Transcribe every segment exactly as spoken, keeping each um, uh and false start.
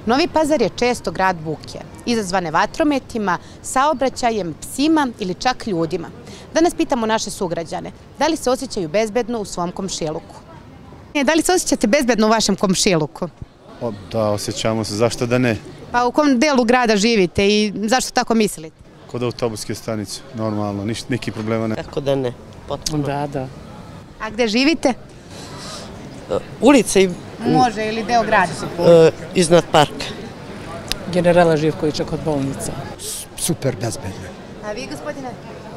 Novi Pazar je često grad buke, izazvane vatrometima, saobraćajem, psima ili čak ljudima. Danas pitamo naše sugrađane, da li se osjećaju bezbedno u svom komšiluku? Da li se osjećate bezbedno u vašem komšiluku? Da, osjećamo se, zašto da ne? Pa u kom delu grada živite i zašto tako mislite? Kod autobuske stanice, normalno, neki problema ne. Kako da ne, potpuno. Da, da. A gde živite? Ulica i... Može, ili deo grada? Iznad parka. Generala Živkovića kod bolnica. Super bezbedno. A vi, gospodine?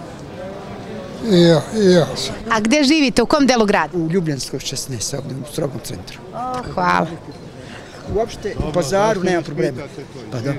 I ja, i ja sam. A gde živite, u kom delu grada? U Ljubljanskoj šesnaest, ovdje u strogom centru. O, hvala. Uopšte u Pazaru nema problema. Pa da.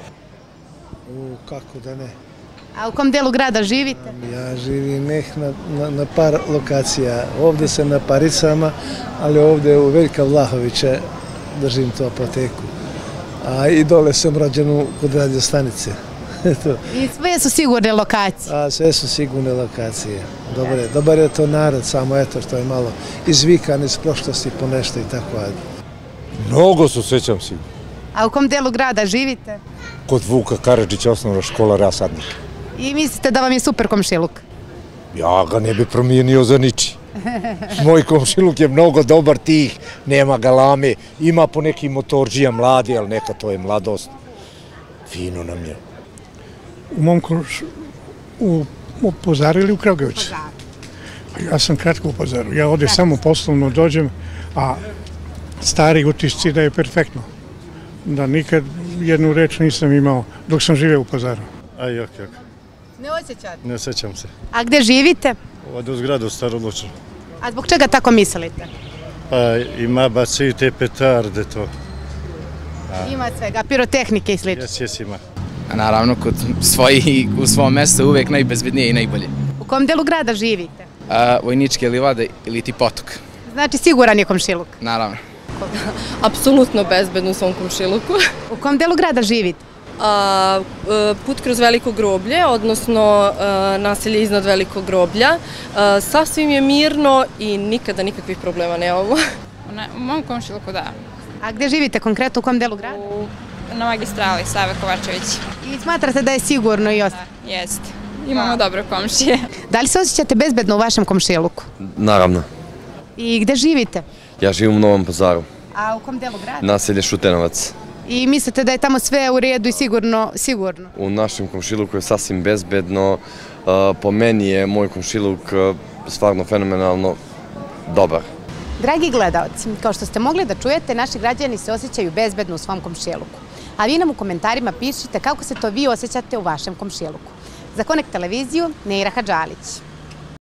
U, kako da ne. A u kom delu grada živite? Ja živim nek na, na, na par lokacija. Ovdje sam na Paricama, ali ovdje u Veljka Vlahovića držim tu apoteku. A i dole sam rođen kod radio stanice. I sve su sigurne lokacije? A sve su sigurne lokacije. Dobar je, dobar je to narod, samo eto što je malo izvikan iz prošlosti po nešto i tako. Mnogo se osjećam sigurno. A u kom delu grada živite? Kod Vuka Karadžića, osnovna škola Rasadnik. I mislite da vam je super komšiluk? Ja ga ne bi promijenio za niči. Moj komšiluk je mnogo dobar, tih, nema galame, ima po neki motorđija mladi, ali neka to je mladost. Fino nam je. U mom u, u Pazaru ili u Kragujevcu? Ja sam kratko u Pazaru. Ja ovdje samo poslovno dođem, a stari utisci da je perfektno. Da nikad jednu reč nisam imao dok sam živeo u Pazaru. Aj, jok, jok. Ne osjećate? Ne osjećam se. A gde živite? Ovdje u zgradu, Staro Lučano. A zbog čega tako mislite? Pa ima bacaju te petarde to. Ima svega, pirotehnike i slično. Jes, jes ima. Naravno, kod svoji, u svom mjestu uvijek najbezbednije i najbolje. U kom delu grada živite? A, Vojničke livade ili ti potok. Znači siguran je komšiluk? Naravno. Apsolutno bezbedno u svom komšiluku. U kom delu grada živite? A, put kroz Veliko groblje, odnosno a, naselje iznad Velikog groblja. A, sasvim je mirno i nikada nikakvih problema nemamo. U mom komšiluku, da. A gde živite konkretno, u kom delu grada? U, na magistrali, Save Kovačević. I smatrate da je sigurno i ostalo? Da, jest. Imamo dobre komšije. Da li se osjećate bezbedno u vašem komšiluku? Naravno. I gde živite? Ja živim u Novom Pazaru. A u kom delu grada? Naselje Šutenovac. I mislite da je tamo sve u redu i sigurno? sigurno? U našem komšiluku je sasvim bezbedno. Po meni je moj komšiluk stvarno fenomenalno dobar. Dragi gledalci, kao što ste mogli da čujete, naši građani se osjećaju bezbedno u svom komšiluku. A vi nam u komentarima pišite kako se to vi osjećate u vašem komšiluku. Za Connect televiziju, Neira Hadžalić.